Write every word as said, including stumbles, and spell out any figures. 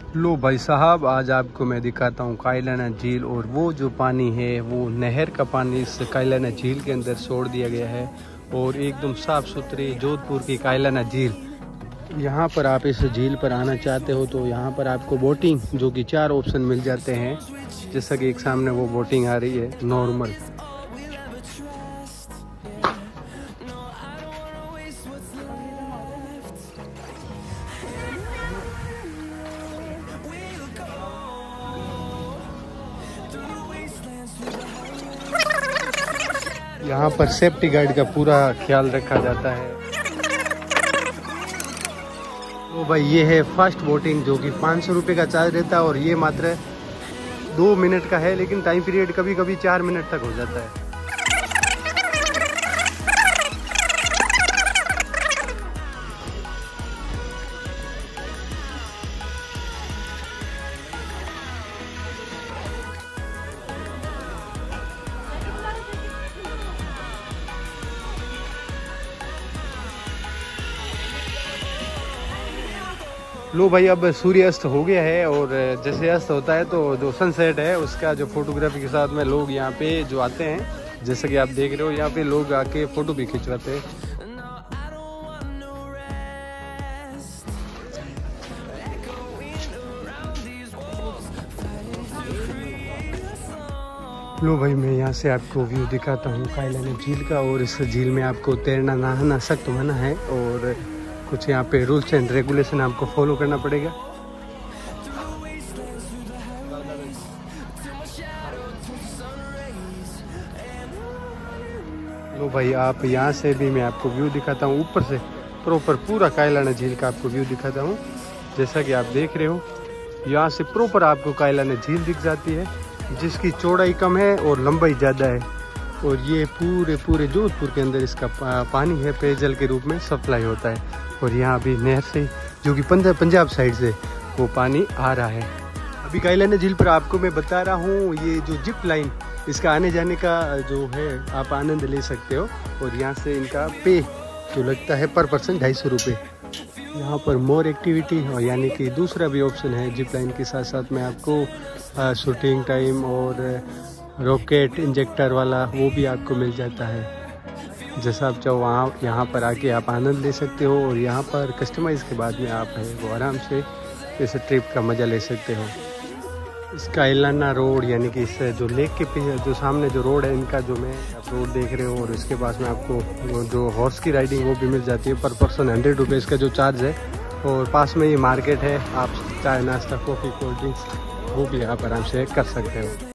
लो भाई साहब, आज आपको मैं दिखाता हूँ कायलाना झील। और वो जो पानी है वो नहर का पानी इस कायलाना झील के अंदर छोड़ दिया गया है। और एकदम साफ़ सुथरी जोधपुर की कायलाना झील। यहाँ पर आप इस झील पर आना चाहते हो तो यहाँ पर आपको बोटिंग जो कि चार ऑप्शन मिल जाते हैं। जैसा कि एक सामने वो बोटिंग आ रही है नॉर्मल। यहाँ पर सेफ्टी गार्ड का पूरा ख्याल रखा जाता है। तो भाई ये है फर्स्ट बोटिंग जो कि पाँच सौ रुपये का चार्ज रहता है। और ये मात्र दो मिनट का है, लेकिन टाइम पीरियड कभी कभी चार मिनट तक हो जाता है। लो भाई, अब सूर्य अस्त हो गया है। और जैसे अस्त होता है तो जो सनसेट है उसका जो फोटोग्राफी के साथ में लोग यहाँ पे जो आते हैं, जैसा कि आप देख रहे हो यहाँ पे लोग आके फोटो भी खिंचवाते हैं। लो भाई, मैं यहाँ से आपको व्यू दिखाता हूँ कायलाना झील का। और इस झील में आपको तैरना नहाना सख्त मना है। और कुछ यहाँ पे रूल्स एंड रेगुलेशन आपको फॉलो करना पड़ेगा। लो भाई, आप यहाँ से भी मैं आपको व्यू दिखाता हूँ ऊपर से प्रॉपर पूरा कायलाना झील का आपको व्यू दिखाता हूँ। जैसा कि आप देख रहे हो यहाँ से प्रॉपर आपको कायलाना झील दिख जाती है, जिसकी चौड़ाई कम है और लंबाई ज़्यादा है। और ये पूरे पूरे जोधपुर के अंदर इसका पानी है पेयजल के रूप में सप्लाई होता है। और यहाँ अभी नहर से जो कि पंजाब पंजाब साइड से वो पानी आ रहा है। अभी कायलाना झील पर आपको मैं बता रहा हूँ ये जो जिप लाइन, इसका आने जाने का जो है आप आनंद ले सकते हो। और यहाँ से इनका पे जो लगता है पर पर्सन ढाई सौ रुपये। यहाँ पर मोर एक्टिविटी और यानी कि दूसरा भी ऑप्शन है जिप लाइन के साथ साथ में आपको शूटिंग टाइम और रॉकेट इंजेक्टर वाला वो भी आपको मिल जाता है। जैसा आप चाहो वहाँ यहाँ पर आके आप आनंद ले सकते हो। और यहाँ पर कस्टमाइज़ के बाद में आप है वो आराम से इस ट्रिप का मज़ा ले सकते हो। इस कायलाना रोड यानी कि इस जो लेक के पीछे जो सामने जो रोड है इनका जो मैं आप रोड देख रहे हो। और इसके पास में आपको जो हॉर्स की राइडिंग वो भी मिल जाती है पर पर्सन हंड्रेड रुपीज़ का जो चार्ज है। और पास में ये मार्केट है, आप चाय नाश्ता कॉफ़ी कोल्ड ड्रिंक्स वो भी आप आराम से कर सकते हो।